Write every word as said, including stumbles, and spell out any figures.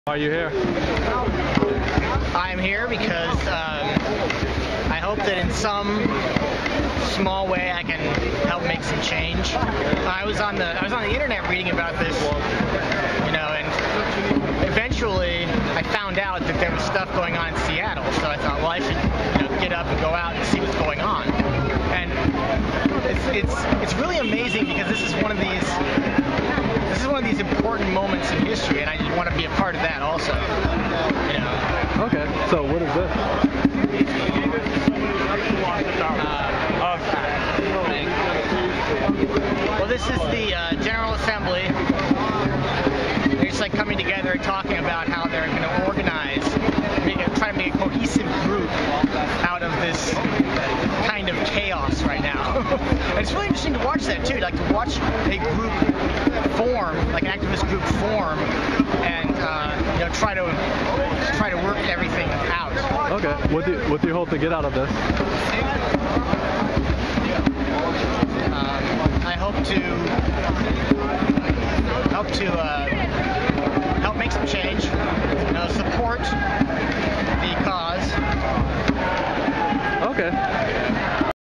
Why are you here? I'm here because um, I hope that in some small way I can help make some change. I was on the I was on the internet reading about this, you know, and eventually I found out that there was stuff going on in Seattle. So I thought, well, I should, you know, get up and go out and see what's going on. And it's it's it's really amazing because this is one of these. This is one of these important moments in history, and I just want to be a part of that also. You know. Okay. So what is this? Uh, well, this is the uh, General Assembly. They're just like coming together and talking about how they're going to organize, make a, try to make a cohesive group out of this kind of chaos right now. And it's really interesting to watch that too, like to watch a group form, like an activist group form, and uh, you know try to try to work everything out. Okay. What do you, what do you hope to get out of this? Um, I hope to help to uh, help make some change.